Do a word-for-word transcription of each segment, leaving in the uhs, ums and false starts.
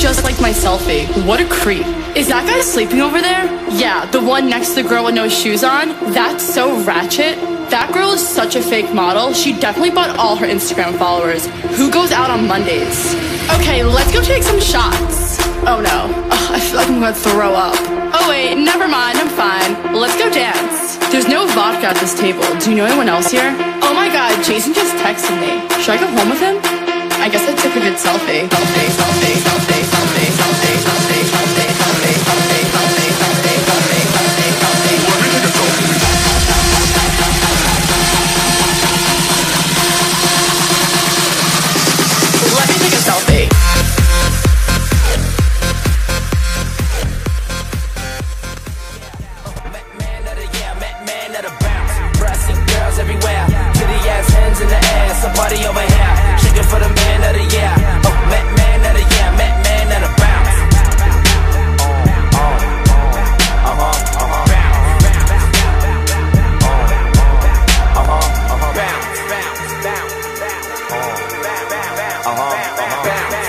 just liked my selfie. What a creep. Is that guy sleeping over there? Yeah, the one next to the girl with no shoes on. That's so ratchet. That girl is such a fake model. She definitely bought all her Instagram followers. Who goes out on Mondays? Okay, let's go take some shots. Oh no, Ugh, I feel like I'm gonna throw up. Oh wait, never mind, I'm fine. Let's go dance. There's no vodka at this table. Do you know anyone else here? Oh my god, Jason just texted me. Should I go home with him? I guess I took a good selfie. Selfie, selfie, selfie, selfie, selfie, selfie, selfie, selfie, selfie, selfie, selfie, selfie, selfie, selfie. Let me take a selfie. Man of the yeah, man of the bounce. Brassy girls everywhere. Kitty ass hands in the air. Somebody over here. Shaking for the man of the year. Oh, man, man of the year, man, man of the bounce. Oh, oh, uh huh, uh huh. Bounce, uh huh, uh huh. Bounce, bounce, bounce, bounce. Uh huh, uh huh.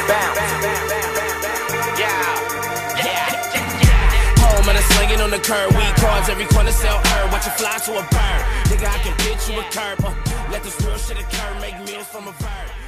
Yeah, yeah, yeah. Home and I'm slinging on the curb. Weed cards, every corner sell herb. Watch it fly to a bird. Nigga, I can pitch you a curb. Uh, let this real shit occur. Make meals from a verb.